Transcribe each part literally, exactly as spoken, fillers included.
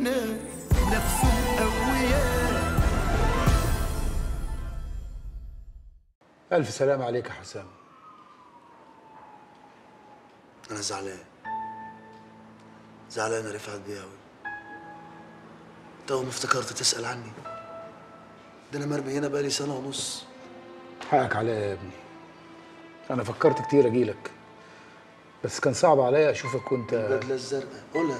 فينا نفس الأوياء. ألف سلام عليك يا حسام. أنا زعلان زعلان يا رفعت بيه أوي. أنت أول ما افتكرت تسأل عني، ده أنا مرمي هنا بقالي سنة ونص. حقك عليا يا ابني، أنا فكرت كتير أجيلك بس كان صعب عليا أشوفك وأنت البدلة الزرقاء قولها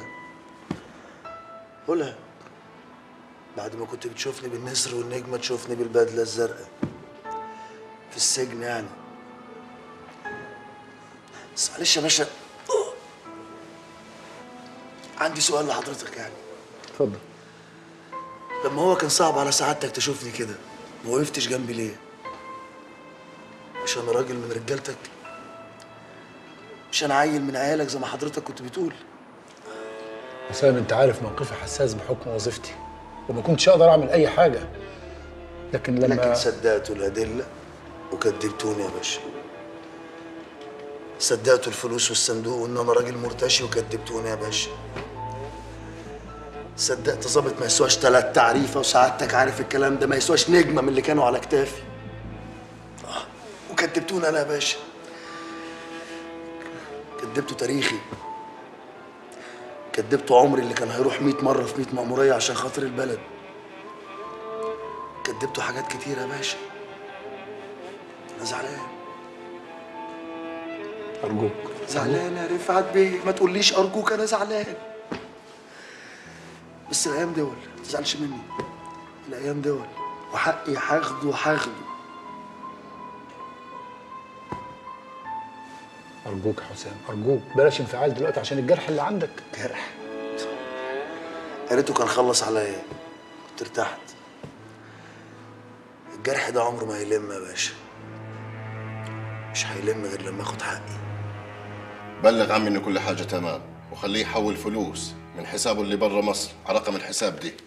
قولها بعد ما كنت بتشوفني بالنسر والنجمة تشوفني بالبدلة الزرقاء في السجن يعني. بس معلش يا باشا، عندي سؤال لحضرتك يعني. اتفضل. لما هو كان صعب على سعادتك تشوفني كده ما وقفتش جنبي ليه؟ مش انا راجل من رجالتك؟ مش انا عيل من عيالك زي ما حضرتك كنت بتقول؟ حسام أنت عارف موقفي حساس بحكم وظيفتي وما كنتش أقدر أعمل أي حاجة، لكن لما لكن صدقتوا الأدلة وكدبتوني يا باشا. صدقتوا الفلوس والصندوق وإن أنا راجل مرتشي وكدبتوني يا باشا. صدقت ظابط ما يسواش تلات تعريفة وسعادتك عارف الكلام ده ما يسواش نجمة من اللي كانوا على كتافي. آه وكدبتوني أنا يا باشا. كدبتوا تاريخي، كدبتوا عمري اللي كان هيروح مية مرة في مية مأمورية عشان خاطر البلد. كدبتوا حاجات كتير يا باشا. أنا زعلان. أرجوك زعلان يا رفعت بيه، ما تقوليش أرجوك، أنا زعلان. بس الأيام دول ما تزعلش مني، الأيام دول وحقي هاخده هاخده. أرجوك يا حسام أرجوك بلاش انفعال دلوقتي عشان الجرح اللي عندك. جرح؟ يا ريته كان خلص عليا كنت ارتحت. الجرح ده عمره ما هيلم يا باشا، مش هيلم غير لما اخد حقي. بلغ عمي ان كل حاجه تمام وخليه يحول فلوس من حسابه اللي برا مصر على رقم الحساب دي.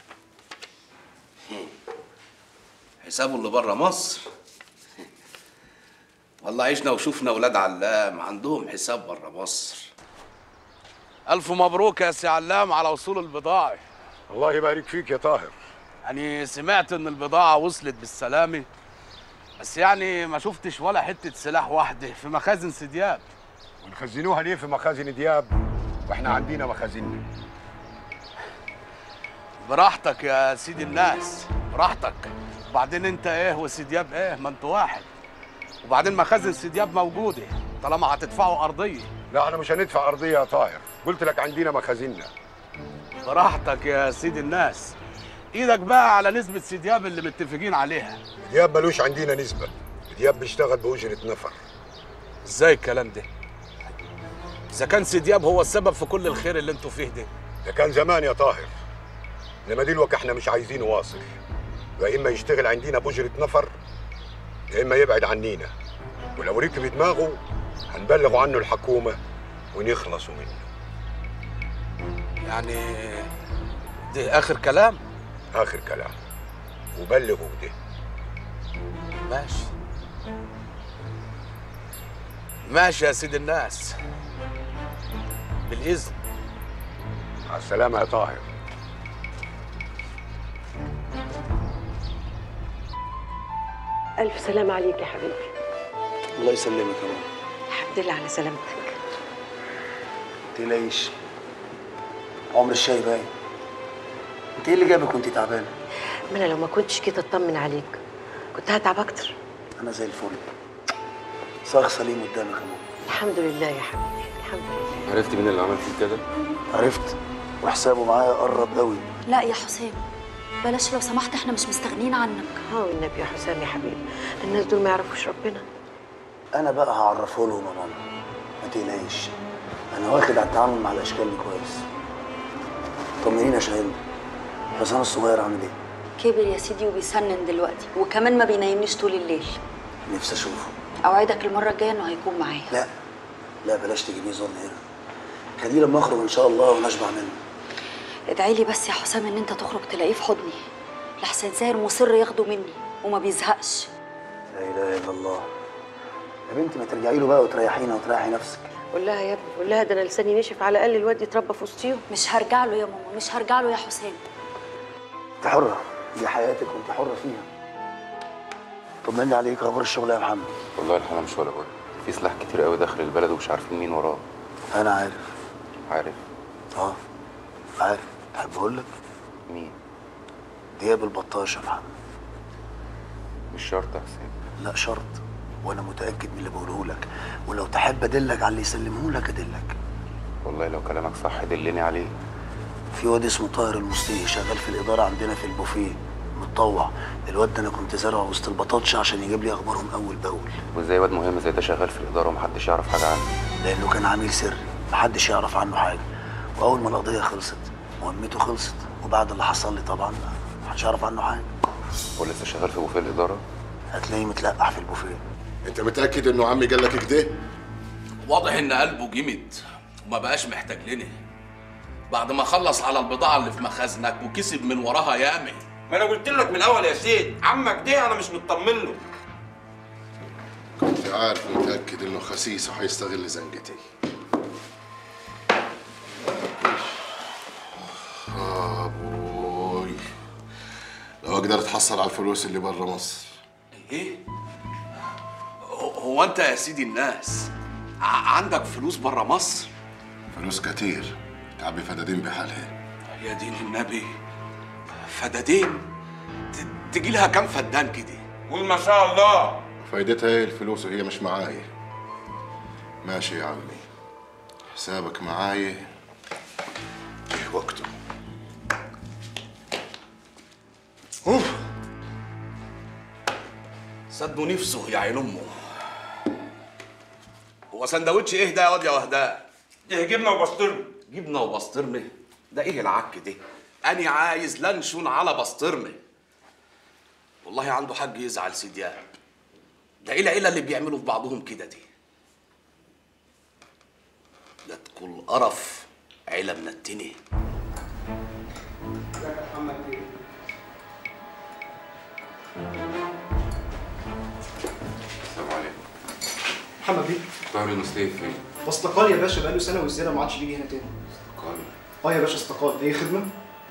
حسابه اللي برا مصر؟ والله عشنا وشوفنا ولاد علام عندهم حساب برا مصر. ألف مبروك يا سي علام على وصول البضاعة. الله يبارك فيك يا طاهر. يعني سمعت إن البضاعة وصلت بالسلامة، بس يعني ما شفتش ولا حتة سلاح واحدة في مخازن سدياب. ونخزنوها ليه في مخازن دياب واحنا عندنا مخازننا؟ براحتك يا سيدي الناس، براحتك. وبعدين انت ايه وسدياب ايه؟ ما انتوا واحد. وبعدين مخازن سدياب موجودة طالما هتدفعوا أرضية. لا احنا مش هندفع أرضية يا طاهر، قلت لك عندنا مخازننا. براحتك يا سيدي الناس. ايدك بقى على نسبة سدياب اللي متفقين عليها. دياب ملوش عندنا نسبة، دياب بيشتغل بأجرة نفر. ازاي الكلام ده؟ إذا كان سدياب هو السبب في كل الخير اللي انتوا فيه ده. ده كان زمان يا طاهر، انما دلوقتي احنا مش عايزينه واصل، يا اما يشتغل عندنا بأجرة نفر يا اما يبعد عنينا، ولو ركب دماغه هنبلغوا عنه الحكومة ونخلصوا منه. يعني ده آخر كلام؟ آخر كلام، وبلغوا بده. ماشي ماشي يا سيدي الناس، بالإذن. مع السلامة يا طاهر. ألف سلام عليك يا حبيبي. الله يسلمك يا ماما. الحمد لله على سلامتك. متقلقيش، عمر الشاي باين. انت ايه اللي جابك وانت تعبانه؟ ما انا لو ما كنتش كده اطمن عليك كنت هتعب اكتر. انا زي الفل، صاغ سليم قدامك يا ماما. الحمد لله يا حبيبي الحمد لله. عرفت مين اللي عمل فيك كده؟ عرفت، وحسابه معايا قرب قوي. لا يا حسام بلاش لو سمحت، احنا مش مستغنيين عنك. ها والنبي يا حسام يا حبيبي، الناس دول ما يعرفوش ربنا. انا بقى هعرفه لهم يا ماما، ما تقلقيش. انا واخد على التعامل مع الاشكال دي كويس. طمنيني يا شاهين، حسام الصغير عامل ايه؟ كبر يا سيدي وبيسنن دلوقتي، وكمان ما بينيمنيش طول الليل. نفسي اشوفه. اوعدك المره الجايه انه هيكون معايا. لا لا بلاش تجيبيه زورنا هنا، خليه لما اخرج ان شاء الله ونشبع منه. ادعي لي بس يا حسام ان انت تخرج تلاقيه في حضني، لحسن ساهر مصر ياخده مني وما بيزهقش. لا اله الا الله. يا بنتي ما ترجعي له بقى وتريحينا وتريحي نفسك. قول لها يا ابني، قول لها ده انا لساني نشف، على الاقل الواد يتربى في وسطيهم. مش هرجع له يا ماما، مش هرجع له يا حسام. انت حره، دي حياتك وانت حره فيها. طمني عليك، اخبار الشغل يا محمد؟ والله الحالة مش ولا ولا، في سلاح كتير قوي داخل البلد ومش عارفين مين وراه. انا عارف. عارف؟ اه عارف. تحب اقول لك؟ مين؟ دياب البطاش يا محمد. مش شرط يا حسين. لا شرط، وانا متاكد من اللي بقوله لك، ولو تحب ادلك على اللي يسلمه لك ادلك. والله لو كلامك صح دلني عليه. في واد اسمه طاهر المصري شغال في الاداره عندنا في البوفيه، متطوع. الواد ده انا كنت زارعه وسط البطاطش عشان يجيب لي اخبارهم اول باول. وازاي واد مهم زي ده شغال في الاداره ومحدش يعرف حاجه عنه؟ لانه كان عميل سري محدش يعرف عنه حاجه، واول ما القضيه خلصت مهمته خلصت، وبعد اللي حصل لي طبعا محدش يعرف عنه حاجه. هو لسه شغال في بوفيه الاداره؟ هتلاقيه متلقح في البوفيه. انت متاكد انه عمي قال لك كده؟ واضح ان قلبه جمد وما بقاش محتاج لنا بعد ما خلص على البضاعه اللي في مخازنك وكسب من وراها ياما. ما انا قلت لك من الاول يا سيد، عمك ده انا مش مطمن له. كنت عارف ومتاكد انه خسيس وحيستغل زنقتي. آه ابوي، لو اقدر اتحصل على الفلوس اللي برا مصر. ايه؟ هو انت يا سيدي الناس عندك فلوس برا مصر؟ فلوس كتير، تعبي فدادين بحالها. يا دين النبي، فدادين؟ تجي لها كام فدان كده؟ قول ما شاء الله. فايدتها ايه الفلوس وهي مش معايا؟ ماشي يا عمي، حسابك معايا جه وقته. اوف، صدوا نفسه يا عين امه. هو سندوتش ايه ده يا واد يا وهداء؟ ايه، جبنه وبسطرمه. جبنه وبسطرمه؟ ده ايه العك ده؟ أنا عايز لانشون على بسطرمه. والله عنده حق يزعل سيدياب، ده ايه العيله اللي بيعملوا في بعضهم كده دي؟ ده تكون قرف عيله منتنه. السلام عليكم. محمد بيه. طاهر المصري فين؟ واستقال يا باشا، بقاله سنه والزياده ما عادش بيجي هنا تاني. استقال؟ اه يا باشا استقال. ايه خدمه؟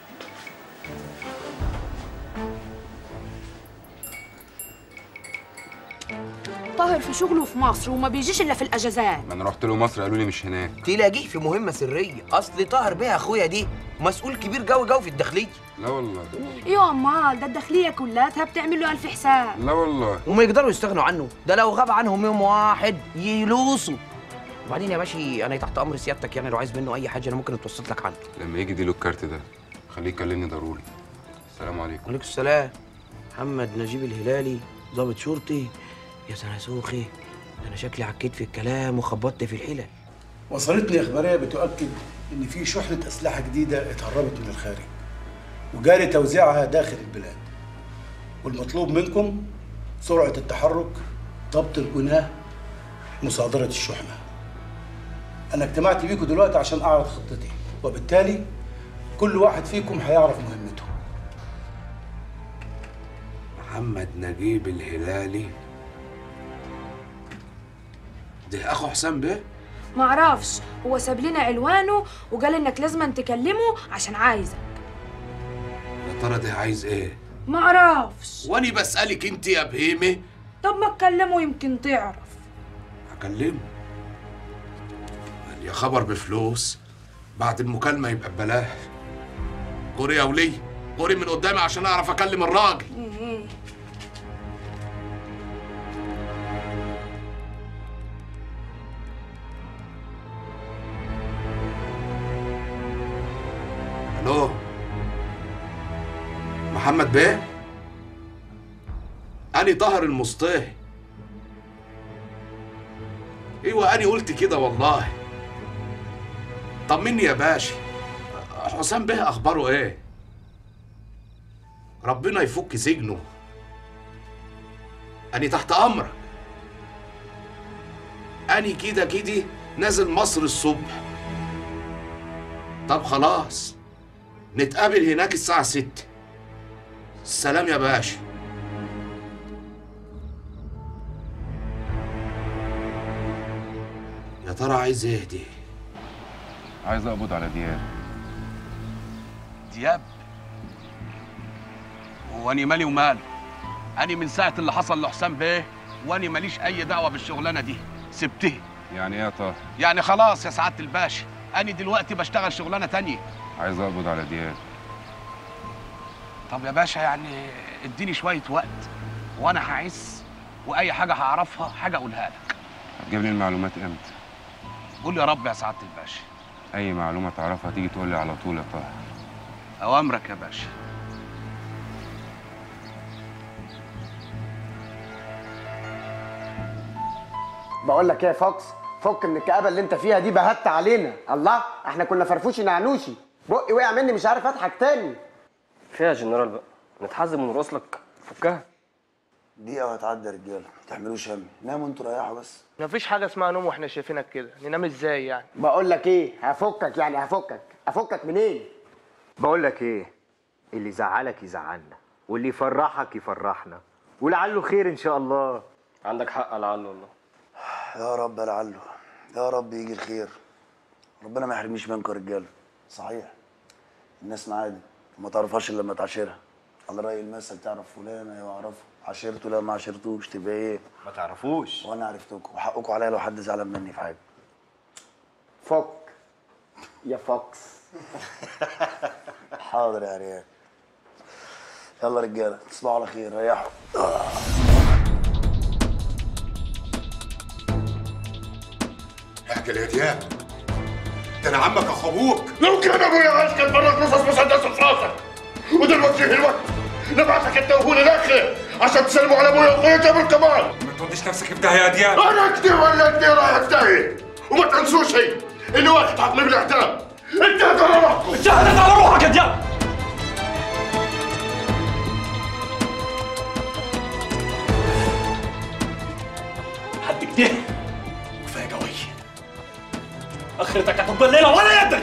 طاهر في شغله في مصر وما بيجيش الا في الاجازات. ما انا رحت له مصر قالوا لي مش هناك. تلاقيه في مهمه سريه، اصل طاهر بيه اخويا دي مسؤول كبير جوي جوي في الداخليه. لا والله. ايوه امال ده الداخليه كلها بتعمل له الف حساب. لا والله. وما يقدروا يستغنوا عنه، ده لو غاب عنهم يوم واحد يلوصوا. وبعدين يا باشا انا تحت امر سيادتك، يعني لو عايز منه اي حاجه انا ممكن اتوسط لك عنه. لما يجي اديله الكارت ده خليه يكلمني ضروري. السلام عليكم. وعليكم السلام. محمد نجيب الهلالي، ضابط شرطي. يا سناسوخي، انا شكلي عكيت في الكلام وخبطت في الحلل. وصلتني اخباريه بتؤكد ان في شحنه اسلحه جديده اتهربت من الخارج وجاري توزيعها داخل البلاد، والمطلوب منكم سرعه التحرك، ضبط الجناه، مصادره الشحنه. انا اجتمعت بيكم دلوقتي عشان اعرض خطتي، وبالتالي كل واحد فيكم هيعرف مهمته. محمد نجيب الهلالي ده اخو حسام بيه؟ ما اعرفش، هو ساب لنا عنوانه وقال انك لازم تكلمه عشان عايزك. يا ترى ده عايز ايه؟ ما اعرفش. واني بسالك انت يا بهيمه. طب ما تكلمه يمكن تعرف. اكلمه؟ يا خبر بفلوس، بعد المكالمه يبقى ببلاش. غوري يا ولي، غوري من قدامي عشان اعرف اكلم الراجل. الو محمد بيه؟ أني طاهر المصطهي. ايوه أني قلت كده والله. طمني يا باشا، حسام بيه اخباره ايه؟ ربنا يفك سجنه. أني تحت امرك. أني كده كده نازل مصر الصبح. طب خلاص نتقابل هناك الساعة ستة. سلام يا باشا. يا ترى عايز ايه دي؟ عايز اقبض على دياب. دياب؟ هو أنا مالي وماله؟ أنا من ساعة اللي حصل لحسام بيه وأنا ماليش أي دعوة بالشغلانة دي، سبتها. يعني ايه يا طه؟ يعني خلاص يا سعادة الباشا، أنا دلوقتي بشتغل شغلانة تانية. عايز اقبض على دياب. طب يا باشا يعني اديني شوية وقت وأنا هعس، وأي حاجة هعرفها حاجة أقولها لك. هتجيب لي المعلومات امتى؟ قول يا رب يا سعادة الباشا. اي معلومه تعرفها تيجي تقول لي على طول يا طه. أوامرك يا باشا. بقول لك ايه يا فوكس، فك من الكآبة اللي انت فيها دي، بهت علينا. الله، احنا كنا فرفوشي نعنوشي، بقي وقع مني مش عارف اضحك تاني. فيها يا جنرال بقى، نتحزم ونرقص لك، فكها. دقيقة وهتعدي يا رجالة، ما تعملوش هم، ناموا انتوا ريحوا بس. مفيش حاجة اسمها نوم واحنا شايفينك كده، ننام ازاي يعني؟ بقول لك ايه، هفكك يعني هفكك، افكك منين؟ بقول لك ايه، اللي يزعلك يزعلنا، واللي يفرحك يفرحنا، ولعله خير ان شاء الله. عندك حق لعله والله. يا رب لعله، يا رب يجي الخير. ربنا ما يحرمنيش منكم يا رجاله. صحيح الناس معادي وما تعرفهاش الا لما تعاشرها. على رأي المثل، تعرف فلان ايوه اعرفه، عاشرته لا ما عاشرتوش تبقى ايه؟ ما تعرفوش. وانا عرفتكم وحقكم عليا لو حد زعلان مني في حاجه. فك يا فوكس. حاضر يا ريال. يلا رجاله تصبحوا على خير، ريحوا. احكي يا دياب، ده انا عمك اخو ابوك. لو كان ابويا عايش كان فرق رصاص مسدس في راسك، ودلوقتي في الوقت نبعتك انت واخونا الاخر عشان تسلموا على ابويا واخويا جابر كمان. ما توديش نفسك في داهيه يا دياب. انا اكدي ولا انت رايح في داهيه، وما تنسوش شيء اللي واخد حق من الاعدام. انتهت على روحكم، انتهت على روحك يا دياب. حد كده كفايه قوي، اخرتك هتبقى الليله ولا يدري.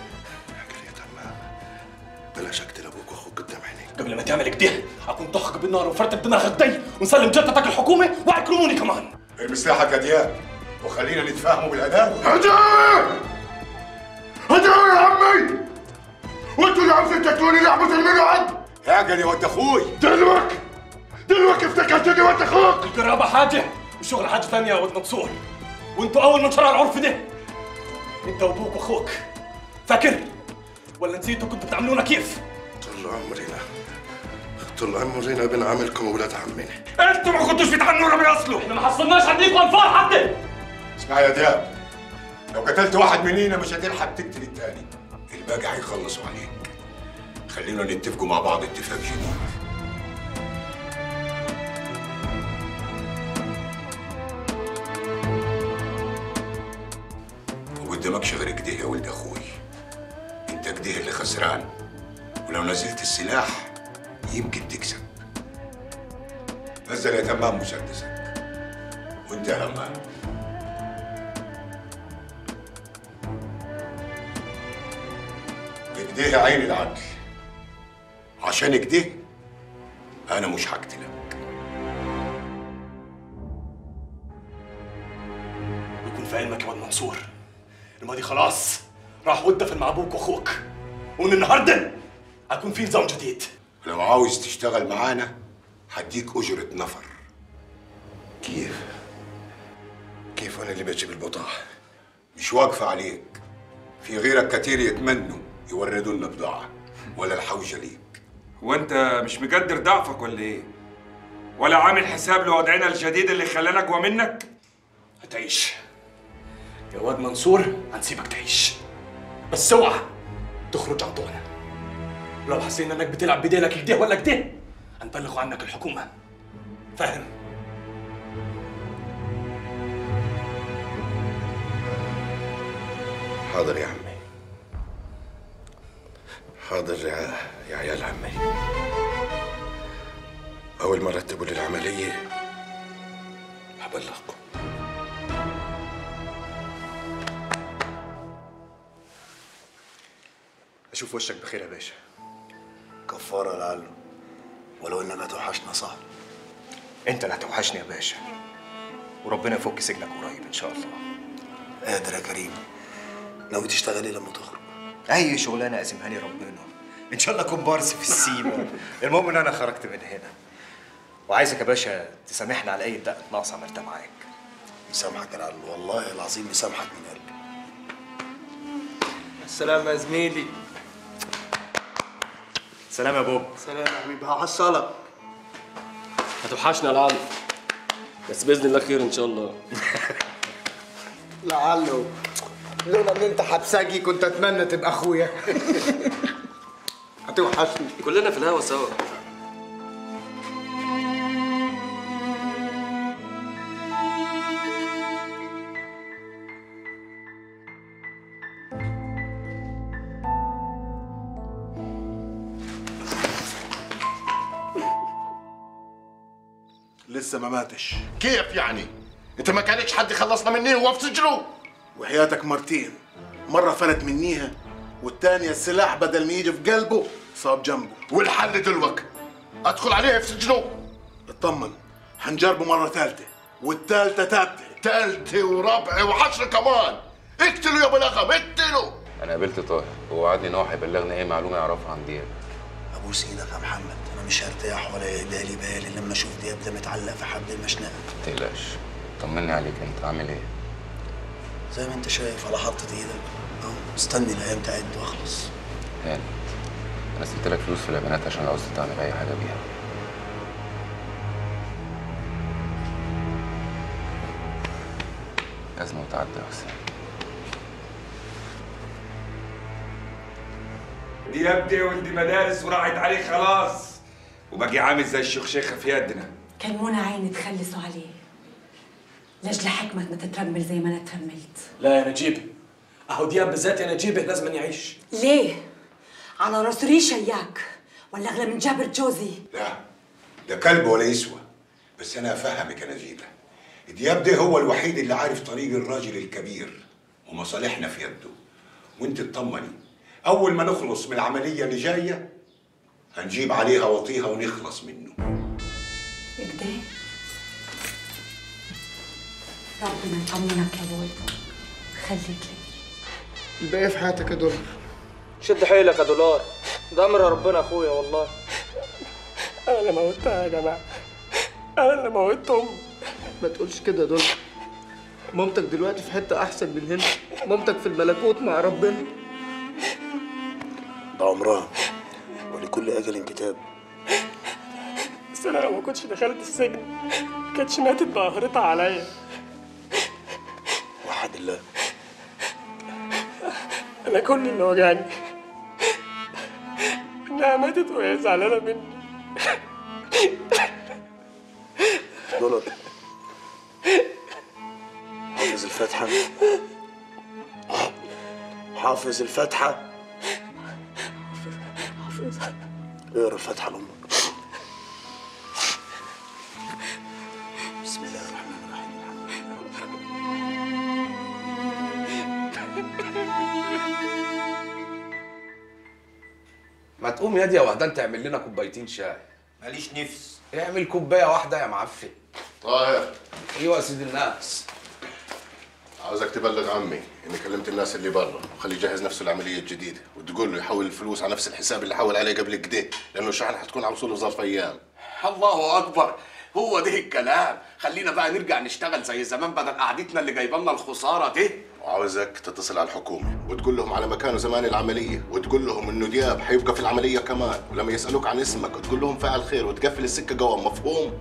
بلاش اقتل ابوك واخوك قدام عينيك. قبل ما تعمل كده اكون طخك بالنار وفرتك دماغك دي ونسلم جدتك الحكومه ويكرموني كمان. ارمي سلاحك يا دياب وخلينا نتفاهموا بالهداوه. هداوه هداوه يا عمي، وانتوا اللي عاوزين تاكلوني لعبه المنعد. اعجل يا ود اخوي. دلوقتي دلوقتي افتكرتني ود اخوك. القرابه حاجه والشغل حاجه ثانيه يا ود منصور، وانتوا اول من شرع العرف ده. انت وابوك واخوك، فاكر ولا نسيتوا كنتوا بتعاملونا كيف؟ طول عمرنا طول عمرنا بنعاملكم ولاد عمنا. انتوا ما كنتوش بتعنونا باصله. احنا ما حصلناش عنديكم انفار حتى. اسمع يا دياب، لو قتلت واحد منينا مش هتلحق تقتل التاني، الباقي هيخلصوا عليك. خلينا نتفقوا مع بعض اتفاق جديد. وقدامكش غير كده يا ولد اخوي، انت كده اللي خسران، ولو نزلت السلاح يمكن تكسب. نزل يا تمام مسدسك، وانت يا همام. كده يا عين العدل، عشان كده انا مش هقتلك. يكون في علمك يا واد منصور، الماضي خلاص راح ودفن مع ابوك واخوك، ومن النهارده هيكون في نظام جديد. لو عاوز تشتغل معانا هديك اجرة نفر. كيف؟ كيف انا اللي بجيب البضاعة؟ مش واقفة عليك، في غيرك كتير يتمنوا يوردوا لنا بضاعة، ولا الحوجة ليك. وانت مش مقدر ضعفك ولا ايه؟ ولا عامل حساب لوضعنا الجديد اللي خلانا اقوى منك؟ هتعيش يا واد منصور، هنسيبك تعيش، بس اوعى تخرج عن طولنا. ولو حسينا انك بتلعب بديلك كده ولا كده هنبلغوا عنك الحكومة، فاهم؟ حاضر يا عمي، حاضر يا يا عيال عمي. أول ما رتبوا لي العملية هبلغكم. اشوف وشك بخير يا باشا. كفاره لعله، ولو انك هتوحشنا صح. انت اللي هتوحشني يا باشا، وربنا يفك سجنك قريب ان شاء الله. قادر يا كريم. ناوي تشتغلي لما تخرج؟ اي شغلانه قاسمها لي ربنا، ان شاء الله كومبارس في السيما. المهم ان انا خرجت من هنا، وعايزك يا باشا تسامحني على اي دقه ناقصه عملتها معاك. مسامحك يا العل، والله العظيم مسامحك من قلبي. السلام يا زميلي. سلام يا بوب. سلام يا حبيبي، هحصلك. هتوحشنا يا العم، بس باذن الله خير ان شاء الله. لعله لولا ان انت حبسجي كنت اتمنى تبقى اخويا. هتوحشني. كلنا في الهوا سوا. لسه ما ماتش. كيف يعني؟ انت ما كانش حد خلصنا مني وهو في سجنه؟ وحياتك مرتين، مرة فلت منيها والتانية السلاح بدل ما يجي في قلبه صاب جنبه. والحل دلوقتي ادخل عليه في سجنه؟ اطمن، حنجربه مرة ثالثة والثالثة ثابتة. ثالثة ورابعة وعشرة كمان. اقتلوا يا ابو لغم، اقتلوا. انا قابلت طاهر ووعدني ان هو هيبلغني اي معلومه يعرفها عن دياب. ابوس ايدك يا محمد، انا مش هرتاح ولا يهدالي بالي لما اشوف دياب ده متعلق في حبل المشنقه. ما تقلقش، طمني عليك، انت عامل ايه؟ زي ما انت شايف على حطة ايدك اهو، مستني الايام تعد واخلص. هانت، انا سبت لك فلوس في البنات عشان لو عاوز تعمل اي حاجه بيها. أزمة وتعدي يا حسين. دياب دي ولدي مدارس وراحت عليه خلاص، وباقي عامل زي الشخشيخه في يدنا. كان منى عيني تخلصوا عليه لاجل حكمة ما تترمل زي ما انا ترملت. لا يا نجيبه، اهو دياب بالذات يا نجيبه لازم يعيش. ليه؟ على راس ريشه اياك ولا اغلى من جابر جوزي؟ لا، ده كلب ولا يسوى. بس انا افهمك يا نجيبه، دياب ده هو الوحيد اللي عارف طريق الراجل الكبير ومصالحنا في يده. وانت اطمني، اول ما نخلص من العمليه اللي جايه هنجيب عليها وطيها ونخلص منه. كده؟ ربنا يطمنك يا بوي، خليك لي. الباقي في حياتك يا دولار. شد حيلك يا دولار، ده امر ربنا اخويا والله. انا اللي موتها يا جماعه، انا اللي موتت امي. ما تقولش كده يا دولار، مامتك دلوقتي في حته احسن من هنا، مامتك في الملكوت مع ربنا. ده عمرها ولكل اجل كتاب. بس انا لو ما كنتش دخلت السجن ما كانتش ماتت بقهرتها عليا. وحد الله، انا كل اللي وجعني انها ماتت وهي زعلانه مني. دولار حافظ الفاتحه، حافظ الفاتحه، حافظها. اقرا الفاتحه لامك. بسم الله الرحمن الرحيم. ما تقوم يا دي يا وحدان تعمل لنا كوبايتين شاي. ماليش نفس. اعمل كوبايه واحده يا معفن. طاهر. ايوه يا سيدي الناس. عاوزك تبلغ عمي اني كلمت الناس اللي برا وخليه يجهز نفسه العمليه الجديده، وتقول له يحول الفلوس على نفس الحساب اللي حول عليه قبل كده، لانه الشحن حتكون على وصوله في ظرف ايام. الله اكبر، هو ده الكلام. خلينا بقى نرجع نشتغل زي زمان بدل قعدتنا اللي جايبه لنا الخساره دي. وعاوزك تتصل على الحكومه وتقول لهم على مكانه زمان العمليه، وتقول لهم انه دياب حيبقى في العمليه كمان، ولما يسالوك عن اسمك تقول لهم فاعل خير وتقفل السكه قوام. مفهوم؟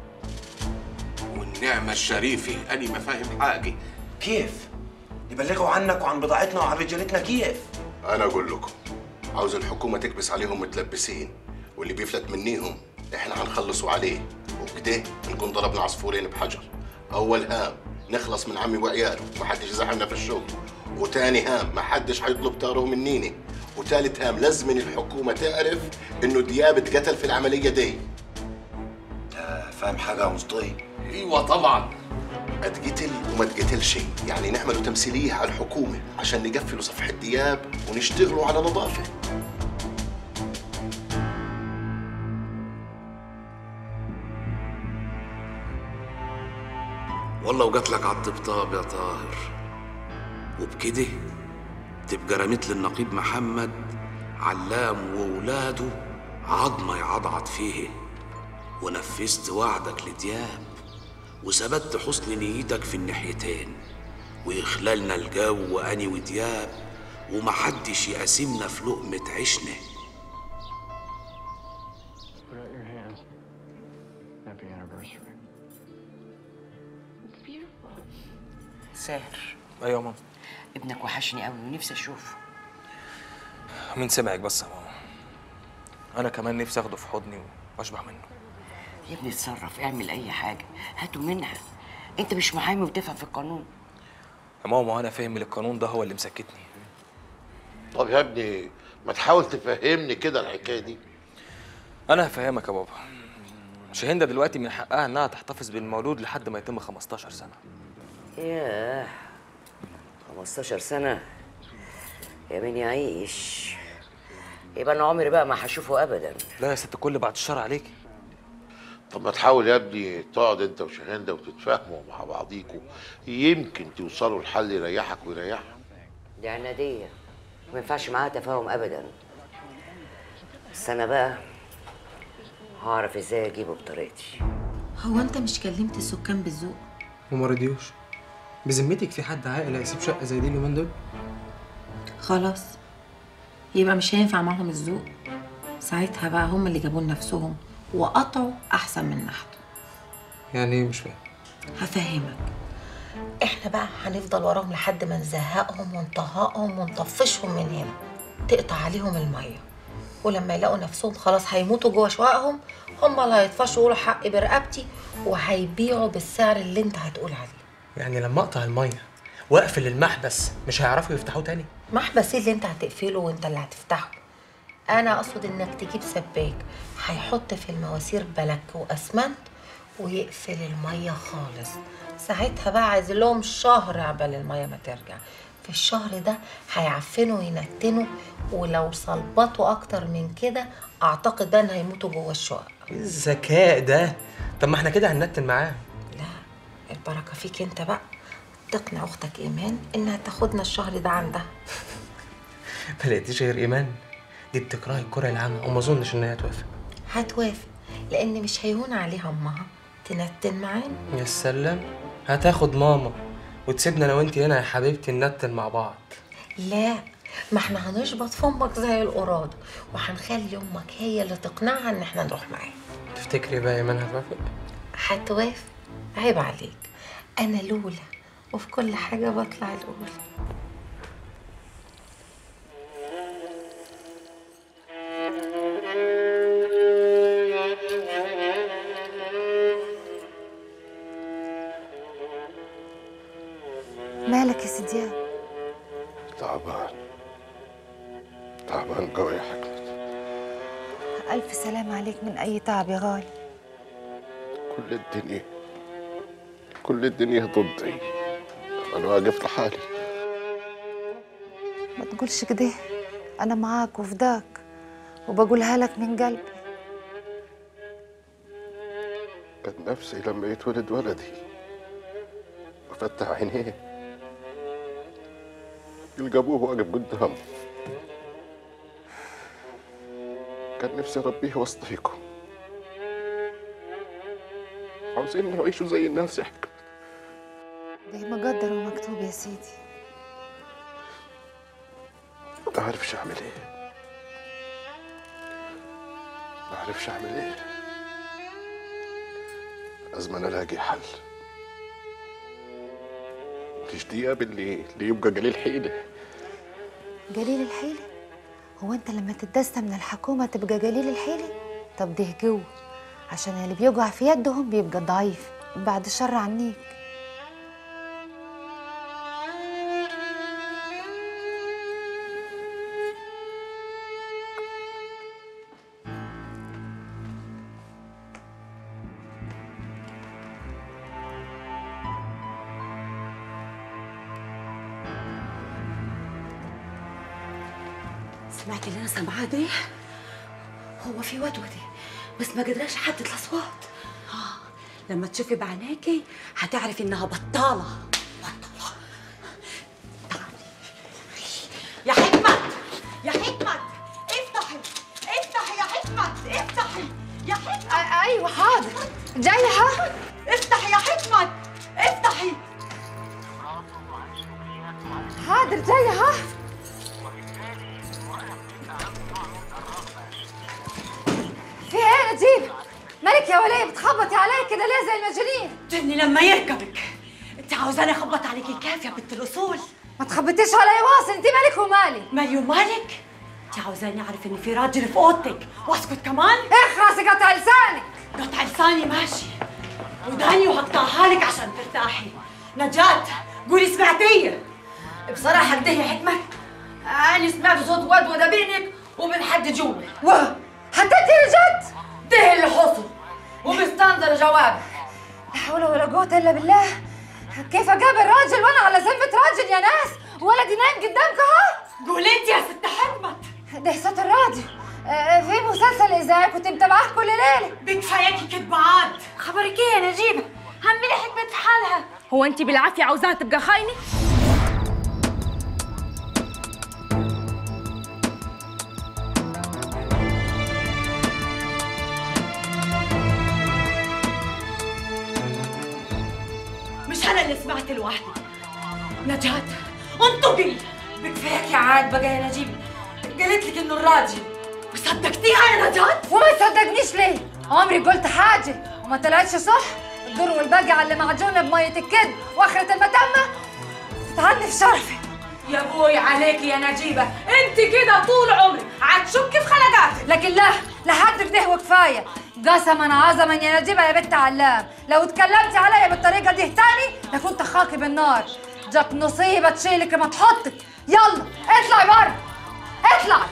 والنعمه الشريفه اني ما فاهم حاجه. كيف؟ نبلغوا عنك وعن بضاعتنا وعن رجالتنا كيف؟ انا اقول لكم، عاوز الحكومه تكبس عليهم متلبسين، واللي بيفلت منيهم احنا هنخلصوا عليه، وبكده نكون ضربنا عصفورين بحجر. اول هام نخلص من عمي وعياله، ما حدش يزعلنا في الشغل. وتاني هام ما حدش هيطلب تاره منيني. وتالت هام لازم الحكومه تعرف انه دياب اتقتل في العمليه دي. فاهم حاجه يا مصطفى؟ ايوه طبعا. اتقتل وما اتقتلش، يعني نعملوا تمثيليه على الحكومه عشان نقفلوا صفحه دياب ونشتغلوا على نظافه. والله وقتلك على الطبطاب يا طاهر. وبكده تبقى رميت للنقيب محمد علام وولاده عظمة يعضعض فيه، ونفذت وعدك لدياب وثبت حسن نيتك في الناحيتين، ويخلالنا الجو وأني ودياب ومحدش يقاسمنا في لقمة عيشنا. ساهر. ايوه يا ماما. ابنك وحشني قوي ونفسي اشوفه. مين سمعك بس يا ماما؟ انا كمان نفسي اخده في حضني واشبع منه. يا ابني اتصرف، اعمل اي حاجه، هاته منها. انت مش محامي وتفهم في القانون. يا ماما انا فاهم القانون ده هو اللي مسكتني. طب يا ابني ما تحاول تفهمني كده الحكايه دي. انا هفهمك يا بابا. شاهندة دلوقتي من حقها انها تحتفظ بالمولود لحد ما يتم خمستاشر سنه. ياه، خمستاشر سنه يا مين يعيش. يبقى انا عمري بقى ما هشوفه ابدا. لا يا ست الكل بعد الشر عليك. طب ما تحاول يا ابني تقعد انت وشاهندة وتتفاهموا مع بعضيكوا، يمكن توصلوا لحل يريحك ويريحها. دي عناديه ما ينفعش معاها تفاهم ابدا. بس انا بقى هعرف ازاي اجيبه بطريقتي. هو انت مش كلمت السكان بالذوق؟ وما رضيوش. بذمتك في حد عاقل هيسيب شقه زي دي اليومين دول؟ خلاص يبقى مش هينفع معاهم الذوق. ساعتها بقى هم اللي جابوا لنفسهم وقطعوا احسن من نحته. يعني ايه؟ مش فاهم. هفهمك. احنا بقى هنفضل وراهم لحد ما نزهقهم ونطهقهم ونطفشهم من هنا، تقطع عليهم الميه، ولما يلاقوا نفسهم خلاص هيموتوا جوه شققهم، هم اللي هيطفشوا يقولوا حقي برقبتي وهيبيعوا بالسعر اللي انت هتقول عليه. يعني لما اقطع الميه واقفل المحبس مش هيعرفوا يفتحوه تاني؟ محبس ايه اللي انت هتقفله وانت اللي هتفتحه؟ انا اقصد انك تجيب سباك هيحط في المواسير بلك واسمنت ويقفل الميه خالص. ساعتها بقى عايز لهم شهر عبال الميه ما ترجع. في الشهر ده هيعفنوا وينتنوا، ولو صلبطوا اكتر من كده اعتقد بقى ان هيموتوا جوه الشقق. ايه الذكاء ده؟ طب ما احنا كده هننتن معاهم. لا البركه فيك انت بقى، تقنع اختك ايمان انها تاخدنا الشهر ده عندها. ما لقيتيش غير ايمان؟ دي بتكره الكره العامه وما اظنش ان هي توافق. هتوافق لان مش هيهون عليها امها تنتن معانا. يا سلام، هتاخد ماما وتسيبنا انا وانت هنا يا حبيبتي ننتن مع بعض. لا ما احنا هنشبط في امك زي القراد وهنخلي امك هي اللي تقنعها ان احنا نروح معاها. تفتكري بقى ايمان هتوافق؟ هتوافق. عيب عليك، انا لولا وفي كل حاجه بطلع الاولى. مالك يا سيدياب؟ تعبان تعبان قوي يا حكمت. ألف سلام عليك من أي تعب يا غالي. كل الدنيا كل الدنيا ضدي، أنا واقف لحالي. ما تقولش كده، أنا معاك وفداك وبقولها لك من قلبي. كان نفسي لما يتولد ولدي وفتح عينيه يلقى ابوه واقف قدامه. كان نفسي اربيه وسطيكم. عاوزين نعيشوا زي الناس يا حكمت. ده مقدر ومكتوب يا سيدي. ما عارفش اعمل ايه، ما عارفش اعمل ايه. لازم انا الاقي حل. مش دياب اللي اللي يبقى قليل حيله. قليل الحيلة؟ هو انت لما تتدسى من الحكومة تبقى قليل الحيلة؟ طب ده جوه، عشان اللي بيقع في يدهم بيبقى ضعيف، بعد الشر عنيك. سمعت اللي انا سامعاه ده؟ هو في ودودة بس ما قدراش احدد الاصوات. اه لما تشوفي بعينيكي هتعرفي انها بطاله. تعال ايوه حاضر جايه ها. افتحي يا حكمت، افتحي. حاضر جايه ها. في ايه يا نجيب؟ مالك يا وليه بتخبطي عليا كده ليه زي المجانين؟ ابني لما يركبك. انت عاوزاني اخبط عليكي كيف يا بنت الاصول؟ ما تخبطيش علي واصل، انت مالك ومالي؟ مالي ومالك؟ انت عاوزاني اعرف ان في راجل في اوضتك واسكت كمان؟ اخرسي قطع لسانك. قطع لساني ماشي، وداني وهقطعها لك عشان ترتاحي. نجاة قولي سمعتيه؟ بصراحة كده يا حكمة أنا سمعت صوت ودودة بينك وبين حد جوا. واه حتى انت رجعت؟ ده اللي حصل ومستنظر جوابك. لا حول ولا قوة إلا بالله. كيف أقابل راجل وأنا على ذمة راجل يا ناس؟ ولدي نايم قدامك أهو. قولي أنت يا ست حكمة. ده صوت الراديو. آه في مسلسل إذاعي كنت متابعاه كل ليلة. بكفاياكي كدب عاد. خبرك إيه يا نجيبة؟ هملي حكمة في حالها. هو أنت بالعافية عاوزاها تبقى خاينة؟ مش أنا اللي سمعت لوحدي. نجاة انطقي. بكفاياكي عاد بقى يا نجيب. قالت لك إنه الراجل وصدقتيها يا نجاة؟ وما تصدقنيش ليه؟ عمري قلت حاجة وما طلعتش صح. الدور والبقعة اللي معجونة بمية الكذب واخرة المتمة تتعني في شرفي. يا بوي عليكي يا نجيبة، انت كده طول عمرك هتشكي في خلقاتك. لكن لا لحد كده وكفاية. قسما عظما يا نجيبة يا بنت علام، لو اتكلمتي عليا بالطريقة دي تاني لكنت خاكي بالنار. جاك نصيبة تشيلك ما تحطك. يلا اطلعي بره، اطلعي.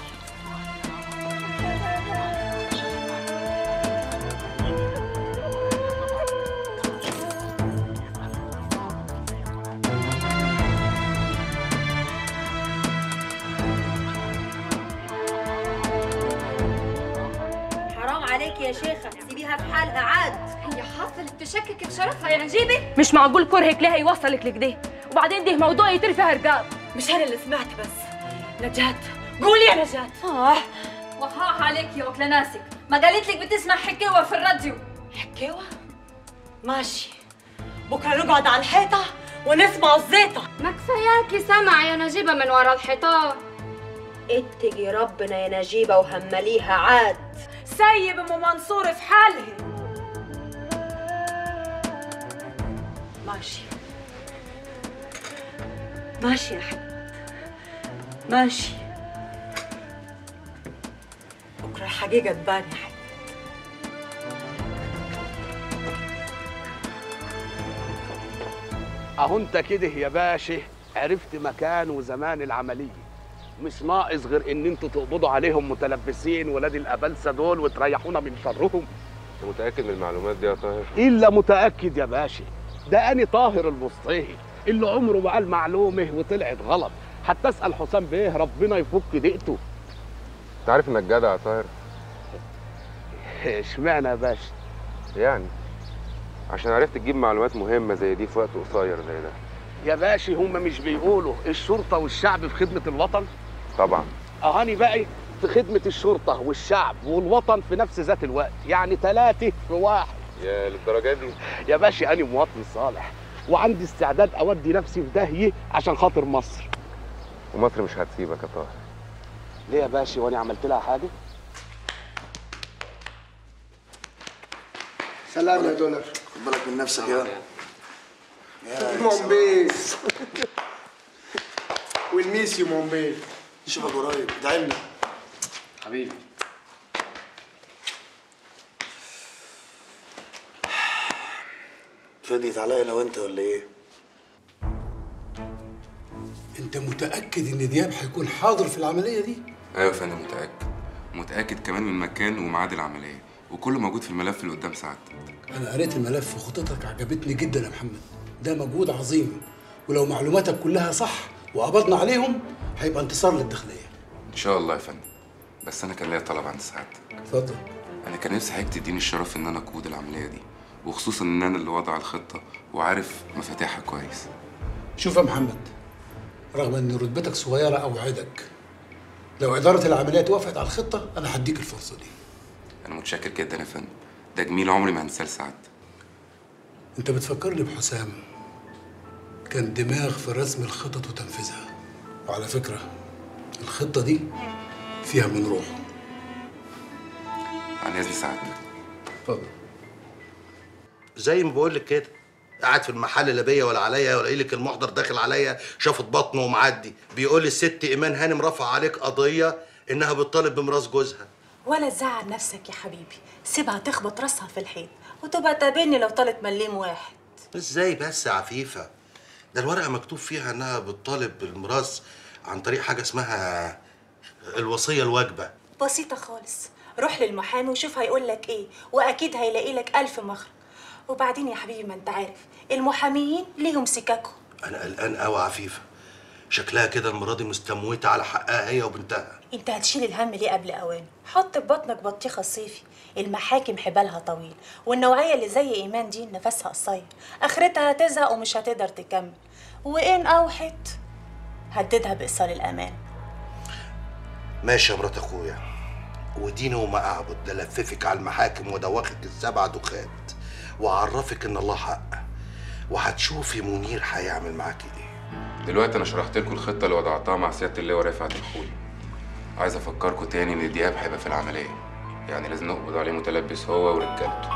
عليك يا شيخة سيبيها في حالها عاد. هي حصلت تشكك بشرفها يا نجيبة؟ مش معقول كرهك ليه يوصلك لكده، وبعدين ده موضوع يطير فيها رقاب. مش انا اللي سمعت بس. نجاة قولي يا نجاة. اه وفاء عليك يا وكل ناسك، ما قالت لك بتسمع حكاوة في الراديو؟ حكاوة؟ ماشي، بكره نقعد على الحيطة ونسمع الزيطة. ما كفاياكي سمع يا نجيبة من ورا الحيطان. اتقي ربنا يا نجيبة وهمليها عاد. سيب ام منصور في حالها. ماشي ماشي يا حبيبتي ماشي. بكره الحقيقة تبان يا حبيبتي. اهو انت كده يا باشا عرفت مكان وزمان العمليه. مش ناقص غير ان انتوا تقبضوا عليهم متلبسين ولاد الابلسه دول وتريحونا من شرهم. انت متاكد من المعلومات دي يا طاهر؟ الا متاكد يا باشا، ده اني طاهر المصطهي اللي عمره ما قال معلومه وطلعت غلط. حتى اسال حسام بيه ربنا يفك دقته. انت عارف انك جدع يا طاهر. اشمعنى يا باشا؟ يعني عشان عرفت تجيب معلومات مهمه زي دي في وقت قصير زي ده. يا باشا هم مش بيقولوا الشرطه والشعب في خدمه الوطن؟ طبعا. اهاني بقى في خدمه الشرطه والشعب والوطن في نفس ذات الوقت، يعني ثلاثه في واحد. يا للدرجه دي؟ يا باشا انا مواطن صالح وعندي استعداد اودي نفسي في داهيه عشان خاطر مصر. ومصر مش هتسيبك يا طاهر. ليه يا باشا وانا عملت لها حاجه؟ سلام يا دولار. خد بالك من نفسك يا مومبيس. والميس يو مومبيس. نشوفك قريب، ادعي لنا حبيبي. فديت عليا انا وانت ولا ايه؟ انت متاكد ان دياب هيكون حاضر في العمليه دي؟ ايوه يا فندم متاكد. متاكد كمان من مكان وميعاد العمليه، وكله موجود في الملف اللي قدام سعادتك. انا قريت الملف وخطتك عجبتني جدا يا محمد. ده مجهود عظيم، ولو معلوماتك كلها صح وقبضنا عليهم هيبقى انتصار للداخليه. ان شاء الله يا فندم. بس انا كان ليا طلب عند سعادتك. اتفضل. انا كان نفسي حضرتك تديني الشرف ان انا اقود العمليه دي، وخصوصا ان انا اللي وضع الخطه وعارف مفاتيحها كويس. شوف يا محمد، رغم ان رتبتك صغيره اوعدك لو اداره العمليات وافقت على الخطه انا هديك الفرصه دي. انا متشكر جدا يا فندم. ده جميل عمري ما هنساه لسعادتك. انت بتفكرني بحسام، كان دماغ في رسم الخطط وتنفيذها. وعلى فكرة الخطة دي فيها من روحه. عن إذن سعادتك. اتفضل. زي ما بقول لك كده، قاعد في المحل لا بيا ولا عليا، ولا لك المحضر داخل عليا شافت بطنه ومعدي بيقول لي الست ايمان هانم رفع عليك قضيه انها بتطالب بميراث جوزها. ولا تزعل نفسك يا حبيبي، سيبها تخبط راسها في الحيط وتبقى تقابلني لو طالت مليم واحد. ازاي بس يا عفيفه؟ ده الورقه مكتوب فيها انها بتطالب بالميراث عن طريق حاجه اسمها الوصيه الواجبه. بسيطه خالص، روح للمحامي وشوف هيقول لك ايه، واكيد هيلاقي لك الف مخرج. وبعدين يا حبيبي ما انت عارف المحاميين ليهم سكاكهم. انا قلقان قوي يا عفيفه، شكلها كده المره دي مستموته على حقها هي وبنتها. انت هتشيل الهم ليه قبل اوانه؟ حط في بطنك بطيخه صيفي، المحاكم حبالها طويل، والنوعيه اللي زي ايمان دي نفسها قصير، اخرتها هتزهق ومش هتقدر تكمل، وان اوحت هددها بايصال الامان. ماشي يا مرات اخويا، وديني وما اعبد ده لففك على المحاكم ودوخك السبع دخات وعرفك ان الله حق، وهتشوفي منير هيعمل معاكي ايه. دلوقتي انا شرحت لكم الخطه اللي وضعتها مع سياده اللواء رفعت الخولي. عايز افكركم تاني ان دياب هيبقى في العمليه، يعني لازم نقبض عليه متلبس هو ورجالته.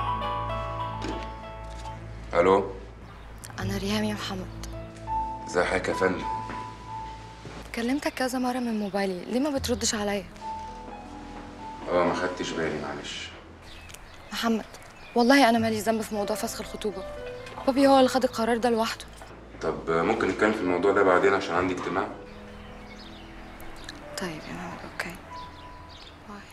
الو، انا ريهام يا محمد. ازي حضرتك يا فندم؟ كلمتك كذا مره من موبايلي، ليه ما بتردش عليا؟ اه ما خدتش بالي، معلش. محمد والله انا ماليش ذنب في موضوع فسخ الخطوبه، بابي هو اللي خد القرار ده لوحده. طب ممكن نتكلم في الموضوع ده بعدين عشان عندي اجتماع؟ طيب يا محمد، اوكي باي.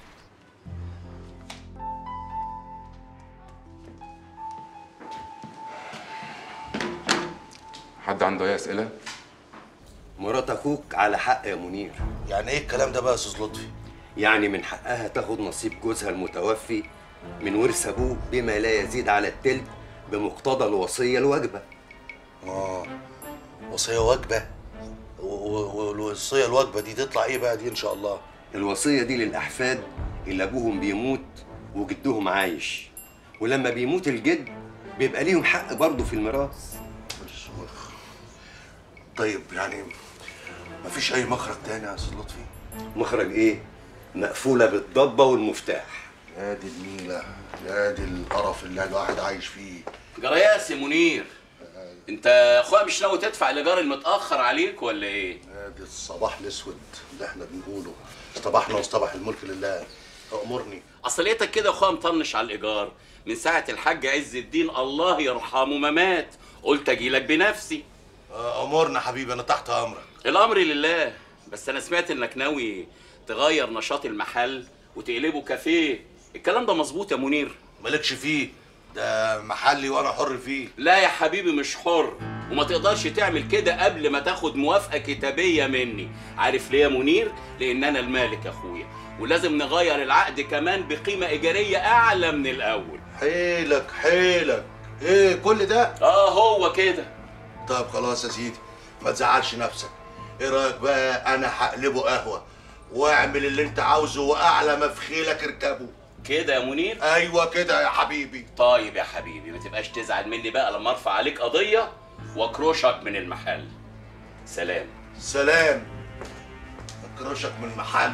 حد عنده اي اسئله؟ مرات اخوك على حق يا منير. يعني ايه الكلام ده بقى يا استاذ لطفي؟ يعني من حقها تاخد نصيب جوزها المتوفي من ورث ابوه بما لا يزيد على التلت بمقتضى الوصيه الواجبه. اه وصيه واجبه؟ والوصيه الواجبه دي تطلع ايه بقى دي ان شاء الله؟ الوصيه دي للاحفاد اللي ابوهم بيموت وجدهم عايش، ولما بيموت الجد بيبقى ليهم حق برضه في الميراث. طيب يعني مفيش اي مخرج تاني يا استاذ لطفي؟ مخرج ايه؟ مقفوله بالضبه والمفتاح. يا دي النيله، يا دي القرف اللي الواحد عايش فيه. جراياس يا منير، انت اخويا مش ناوي تدفع الايجار المتاخر عليك ولا ايه؟ يا دي الصباح الاسود اللي احنا بنقوله، اصطبحنا واصطبح الملك لله. امرني. اصل لقيتك كده اخويا مطنش على الايجار من ساعه الحاج عز الدين الله يرحمه ما مات، قلت اجي لك بنفسي. امرنا حبيبي، انا تحت امرك. الامر لله، بس انا سمعت انك ناوي تغير نشاط المحل وتقلبه كافيه، الكلام ده مظبوط يا منير؟ مالكش فيه، ده محلي وانا حر فيه. لا يا حبيبي مش حر، وما تقدرش تعمل كده قبل ما تاخد موافقه كتابيه مني. عارف ليه يا منير؟ لان انا المالك يا اخويا، ولازم نغير العقد كمان بقيمه ايجاريه اعلى من الاول. حيلك حيلك ايه كل ده؟ اه هو كده. طب خلاص يا سيدي، ما تزعلش نفسك. ايه رايك بقى انا هقلبه قهوه واعمل اللي انت عاوزه، واعلى ما في خيلك اركبه. كده يا منير؟ ايوه كده يا حبيبي. طيب يا حبيبي ما تبقاش تزعل مني بقى لما ارفع عليك قضيه واكروشك من المحل. سلام. سلام. اكروشك من المحل.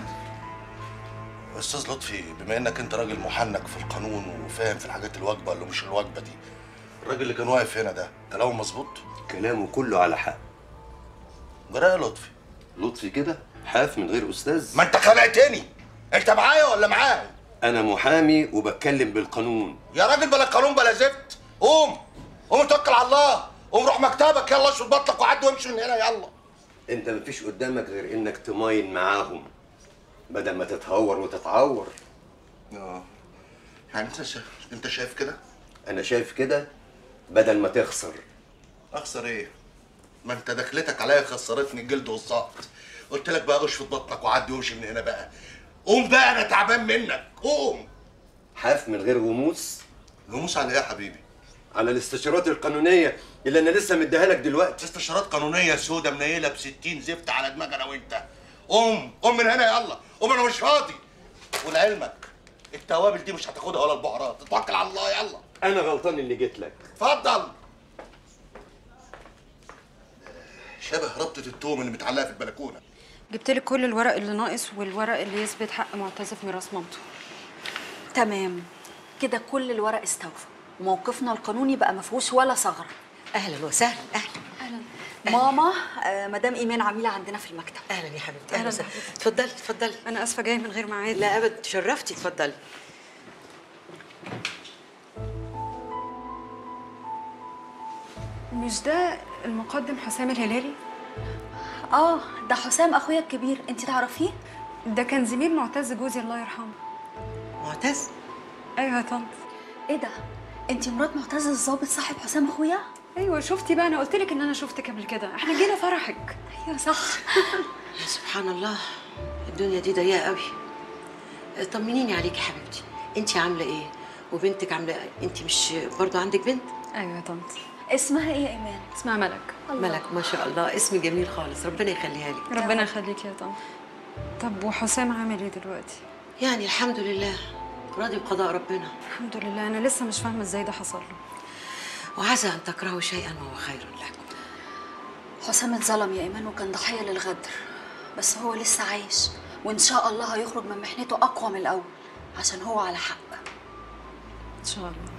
استاذ لطفي، بما انك انت راجل محنك في القانون وفاهم في الحاجات الواجبه اللي مش الواجبه دي، الراجل اللي كان واقف هنا ده كلامه مظبوط؟ كلامه كله على حق. جرى يا لطفي؟ لطفي كده حاف من غير استاذ؟ ما انت خلقتني، انت معايا ولا معاه؟ انا محامي وبتكلم بالقانون. يا راجل بلا قانون بلا زفت، قوم قوم توكل على الله، قوم روح مكتبك، يلا اشرب بطلك وعدي وامشي من هنا يلا. انت مفيش قدامك غير انك تماين معاهم بدل ما تتهور وتتعور. اه يعني انت شايف انت شايف كده؟ انا شايف كده بدل ما تخسر. اخسر ايه؟ ما انت دخلتك عليا خسرتني الجلد والسقط. قلت لك بقى اشفط بطنك وعدي وامشي من هنا بقى. قوم بقى انا تعبان منك، قوم. حاف من غير غموس؟ غموس على ايه يا حبيبي؟ على الاستشارات القانونيه اللي انا لسه مديها لك دلوقتي. استشارات قانونيه سودا منيله ب ستين زفت على دماغ انا وانت. قوم قوم من هنا يلا، قوم انا مش فاضي. ولعلمك التوابل دي مش هتاخدها ولا البهارات، اتوكل على الله يلا. انا غلطان اني جيت لك. اتفضل. شبه ربطة التوم اللي متعلقة في البلكونة. جبت لك كل الورق اللي ناقص والورق اللي يثبت حق معتز في ميراث مامته. تمام كده كل الورق استوفى وموقفنا القانوني بقى ما فيهوش ولا ثغره. اهلا وسهلا. اهلا اهلا ماما. آه مدام ايمان عميله عندنا في المكتب. اهلا يا حبيبتي. اهلا وسهلا. اتفضلي اتفضلي. انا اسفه جايه من غير ميعاد. لا ابدا تشرفتي. اتفضلي. مش ده المقدم حسام الهلالي؟ اه ده حسام اخويا الكبير، انت تعرفيه؟ ده كان زميل معتز جوزي الله يرحمه. معتز؟ ايوه يا طنط. ايه ده؟ انت مرات معتز الظابط صاحب حسام اخويا؟ ايوه شفتي بقى، انا قلت لك ان انا شفتك قبل كده، احنا جينا فرحك. ايوه صح. يا سبحان الله، الدنيا دي ضيقه قوي. طمنيني عليكي يا حبيبتي، انت عامله ايه؟ وبنتك عامله ايه؟ انت مش برضو عندك بنت؟ ايوه يا طنط. اسمها ايه يا ايمان؟ اسمها ملك. ملك ما شاء الله، اسم جميل خالص، ربنا يخليها لك. ربنا يخليك يا طنط. طب وحسام عامل ايه دلوقتي؟ يعني الحمد لله راضي بقضاء ربنا. الحمد لله. انا لسه مش فاهمه ازاي ده حصل له. وعسى ان تكرهوا شيئا وهو خير لكم. حسام اتظلم يا ايمان وكان ضحيه للغدر، بس هو لسه عايش وان شاء الله هيخرج من محنته اقوى من الاول عشان هو على حق. ان شاء الله.